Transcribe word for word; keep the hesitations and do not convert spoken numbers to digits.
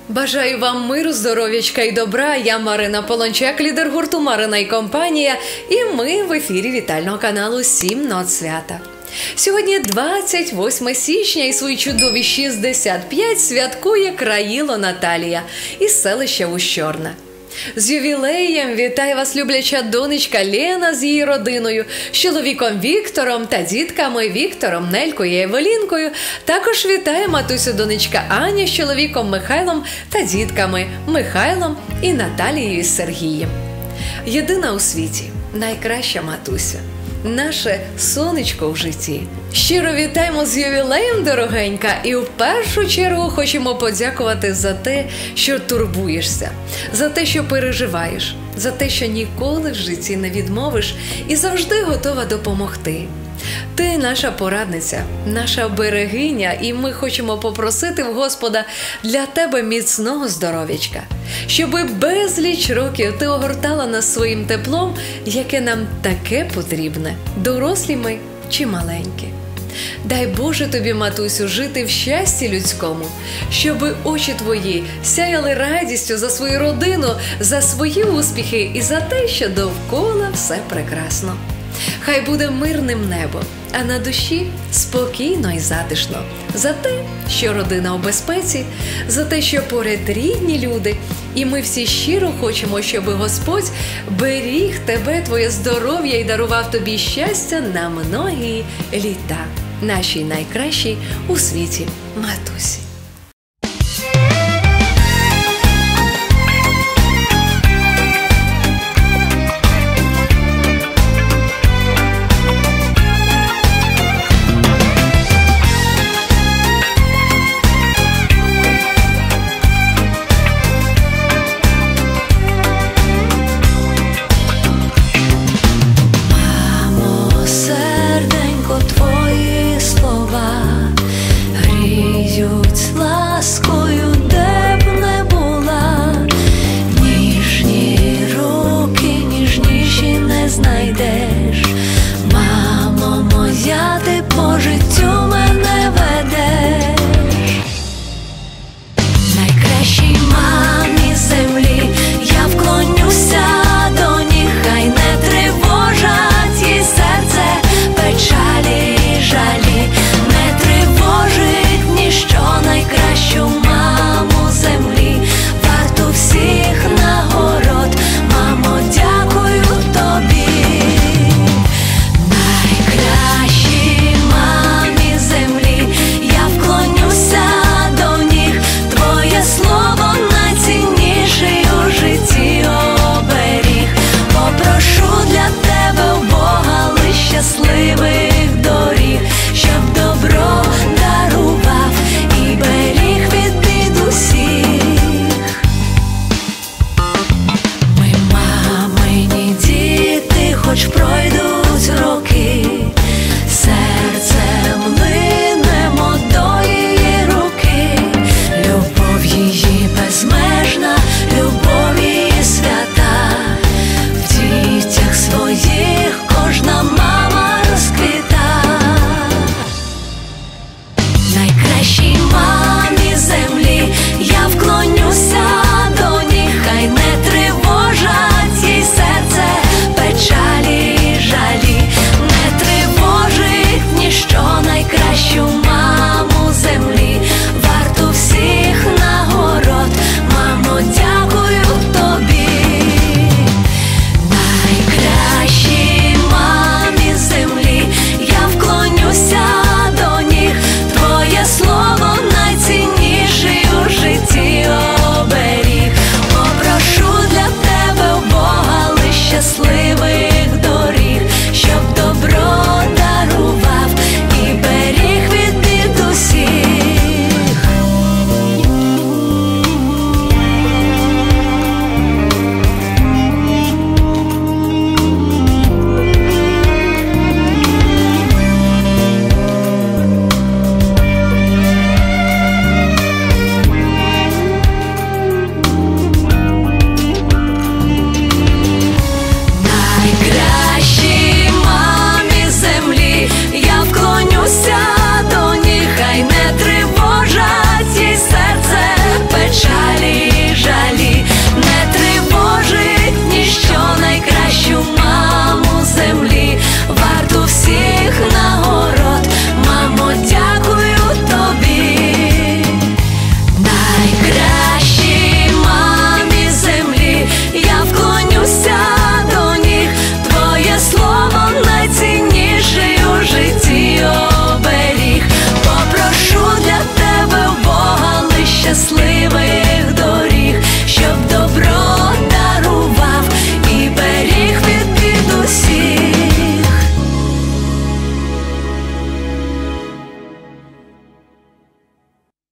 Бажаю вам миру, здоров'ячка і добра. Я Марина Полончак, лідер гурту «Марина і компанія», і ми в ефірі вітального каналу «Сім нот свята». Сьогодні двадцять восьме січня і свої чудові шістдесят п'ять святкує Країло Наталія із селища Ущорна. З ювілеєм вітає вас любляча донечка Лена з її родиною, з чоловіком Віктором та дітками Віктором, Нелькою і Евелінкою. Також вітає матусю донечка Аня з чоловіком Михайлом та дітками Михайлом і Наталією з Сергієм. Єдина у світі, найкраща матуся, наше сонечко в житті. Щиро вітаємо з ювілеєм, дорогенька, і в першу чергу хочемо подякувати за те, що турбуєшся, за те, що переживаєш, за те, що ніколи в житті не відмовиш і завжди готова допомогти. Ти наша порадниця, наша берегиня, і ми хочемо попросити в Господа для тебе міцного здоров'ячка, щоби безліч років ти огортала нас своїм теплом, яке нам таке потрібне, дорослі ми чи маленькі. Дай Боже тобі, матусю, жити в щасті людському, щоби очі твої сяяли радістю за свою родину, за свої успіхи і за те, що довкола все прекрасно. Хай буде мирним небо, а на душі спокійно і затишно. За те, що родина у безпеці, за те, що поряд рідні люди, і ми всі щиро хочемо, щоб Господь беріг тебе, твоє здоров'я і дарував тобі щастя на многі літа. Нашій найкращій у світі матусі.